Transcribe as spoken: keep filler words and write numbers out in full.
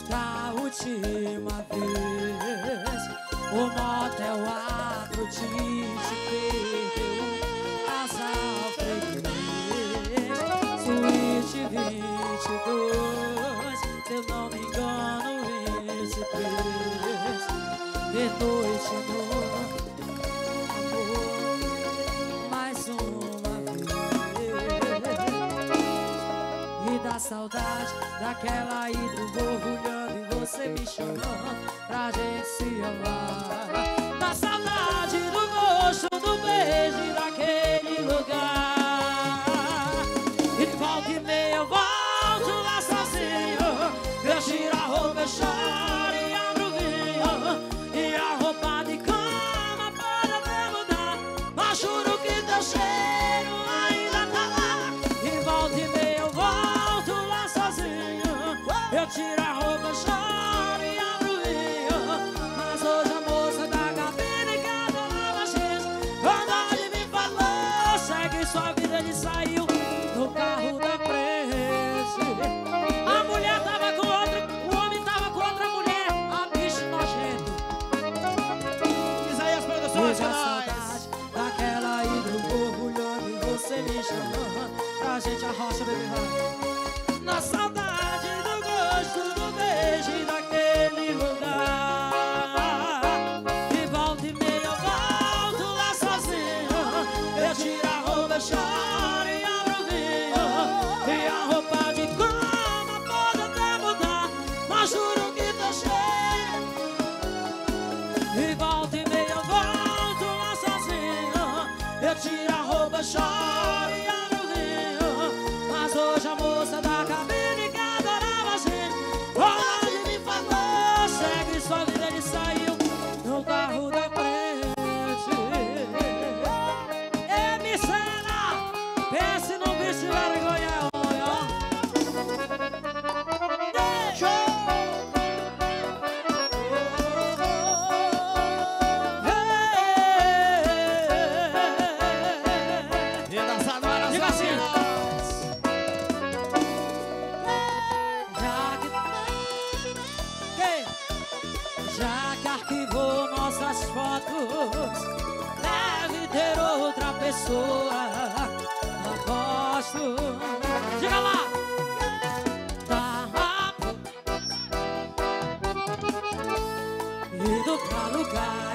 da última vez. O motel Afrodite perdeu um casal freguês. Suíte vinte e dois, se eu não me engano, vinte e três. De noite no amor, mais uma vez. E da saudade daquela ida borbulhando e você me chamando pra gente se amar. Da saudade do gosto do beijo e daquele lugar. E de volta e meia eu volto lá sozinho. Eu tiro a roupa, eu choro e abro o vinho. E a roupa de cama pode até mudar, mas juro que teu cheiro ainda tá lá. E volta e meia eu volto lá sozinho. Eu tiro a roupa, eu choro e abro o vinho. Mas hoje a moça da cabine que adorava a gente, quando ela me falou, segue sua vida, ele saiu no carro da frente. A mulher tava com outra, o homem tava com outra mulher. A bicho nojento. Isaías Produções, Hoje a saudade daquela hidro borbulhando e você me chamando pra gente a rocha beber vai. Na saudade do gosto do beijo e daquele lugar. E volta e meia eu volto lá sozinho. Eu tiro a roupa, eu choro e abro o vinho. E a roupa de cama pode até mudar, mas juro que tô cheio. E volta e meia eu volto lá sozinho. Eu tiro a roupa, choro e abro o vinho. Mas hoje a moça da cabine que adorava a gente, quando ele me falou, segue sua vida, ele saiu no carro da frente. E me cena, pense no vice vergonha, ó. E dançado era Diga assim. Já que arquivou nossas fotos, deve ter outra pessoa. Aposto. Diga lá. Tá indo pra lugar